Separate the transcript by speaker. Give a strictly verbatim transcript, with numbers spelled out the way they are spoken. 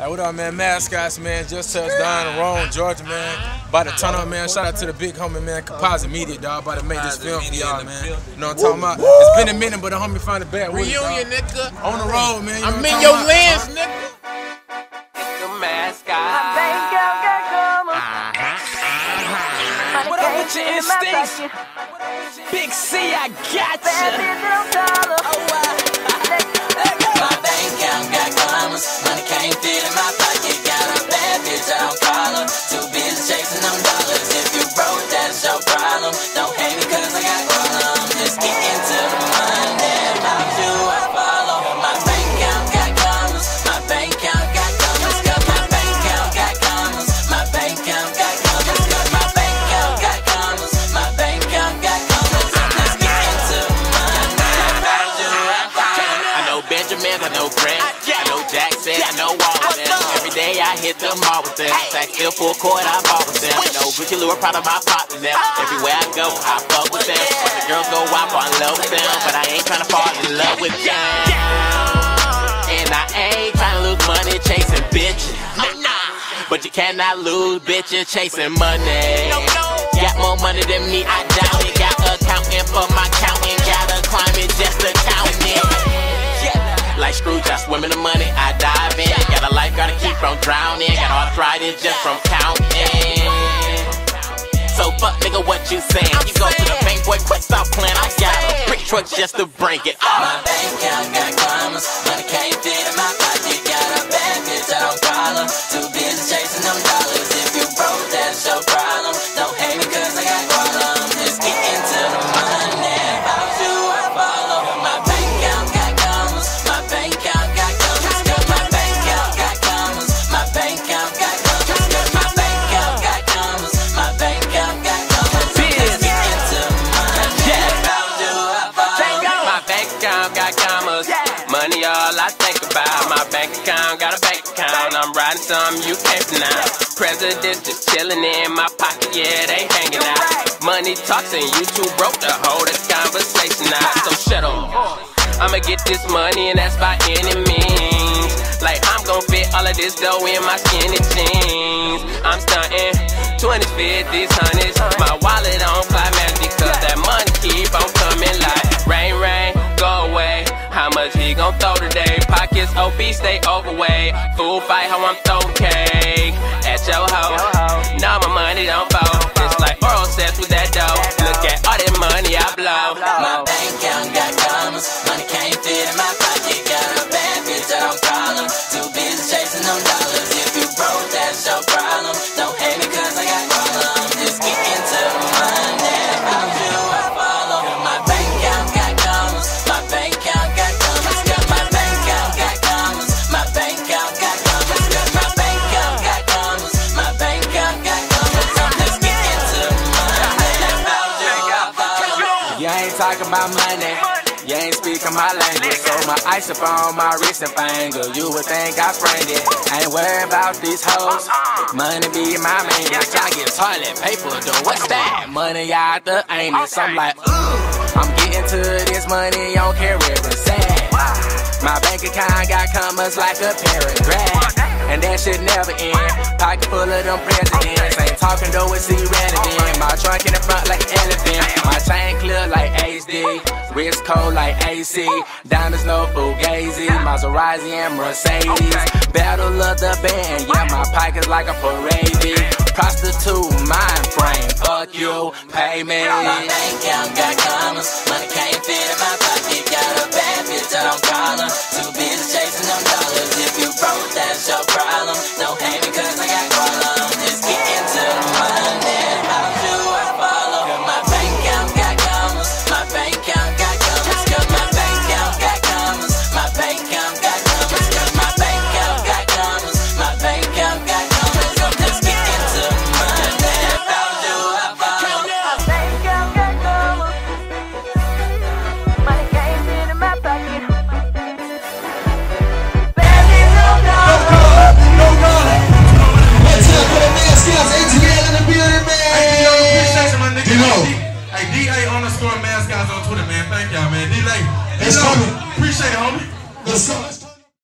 Speaker 1: Hey, what up, man? Mascots, man. Just touched down in Rome, Georgia, man. About to turn up, man. Shout out to the big homie, man. Composite Media, dog. About to make this film for y'all, man. You know what I'm talking about? It's been a minute, but the homie found it bad.
Speaker 2: Reunion, nigga.
Speaker 1: On the road, man. You
Speaker 2: I'm
Speaker 1: know
Speaker 2: in
Speaker 1: what
Speaker 2: your
Speaker 1: I'm
Speaker 2: lens,
Speaker 1: about?
Speaker 2: nigga.
Speaker 3: It's the mascot.
Speaker 4: Uh-huh.
Speaker 3: What up with your instincts? Big C, I got you.
Speaker 4: My bank account got commas, money can't fit in my pocket. Got a bad bitch, I don't call her. Too busy chasing them dollars. If you broke, that's your problem. Don't hate me cause I got problems. Just get into the money. How do I follow? My bank account got commas, my bank account got commas. Cause my bank account got commas, my bank account got commas. Cause my bank account got commas, my bank account got commas. Let's get into the money. How do I follow?
Speaker 3: I know Benjamin, I know Grant, I know Jackson, I know all of them. Every day I hit them all with them. Sack still full court, I ball with them. No Ricky Lure, proud of my partner them. Everywhere I go, I fuck with them. The girls go out, fall in love with them. But I ain't tryna fall in love with them. And I ain't tryna lose money chasing bitches. But you cannot lose bitches chasing money. Got more money than me, I doubt it. Got accounting for my counting. Gotta climb it just to count it. Like Scrooge, I swim in the money, I dive in. Got a life, gotta keep from drowning. Got arthritis just from counting. So fuck nigga, what you saying? You go to the bank, boy, quick stop playing. I got a brick truck just to bring it up.
Speaker 4: My bank account got commas, money can't fit in my pocket. Got a bad bitch, I don't call her. Too busy chasing them dollars. If you broke, that's your problem. Don't hate me cause I got problems. Just get into the money. How do I follow? My bank account got commas, my bank account got commas. Cause my bank account got commas, my bank account got commas. Cause my bank account got commas, my bank account got commas. Let's get into the money. How do I follow?
Speaker 3: My bank account got commas. Money all I think about. My bank account got a bank account. I'm riding some you can't pronounce. Presidents just chilling in my pocket, yeah, they hanging out. Money talks and you too broke to hold a conversation out. So shut up. I'ma get this money and that's by any means. Like I'm gon' fit all of this dough in my skinny jeans. I'm stunting twenties, fifties, hundreds. My wallet on fly magic cause that money keep on coming like rain, rain, go away. How much he gon' throw today? Pockets obese, stay overweight. Fool fight how I'm throwing cake at your hoe. Now my money don't fall. It's like oral sex with that dough. Look at all that money I blow.
Speaker 4: My bank account got commas, money can't fit in my pocket. Got a bad bitch, I don't call her. Too busy chasing them dollars. If you broke, that's your problem. Don't hate me cause I got problems. Just get into the money. How do I follow? My bank account got commas, my bank account got commas. Cause my bank account got commas, my bank account got commas. Cause my bank account got commas, my bank account got commas. Let's get into the money. How do I follow?
Speaker 5: You ain't talking about money, you ain't speaking my language. So my ice up on my wrist and finger, you would think I sprained it. Ain't worried about these hoes, money be my main bitch. I get toilet paper though, what's that? Money out the anus, I'm like, ooh, I'm getting to this money, don't care where it's at. My bank account got commas like a paragraph, and that shit never end. Pocket full of them presidents, ain't talking though it's irrelevant. My trunk in the front like an elephant, my chain clear like H D, wrist cold like A C, diamonds no Fugazi, Maserati and Mercedes. Battle of the band, yeah my pocket's like a parade. Prostitute mind frame, fuck you, pay me.
Speaker 4: My bank account got commas, money can't fit in my pocket. Got a bad bitch, I don't call her. Too busy chasing them dollars. If you broke, that's your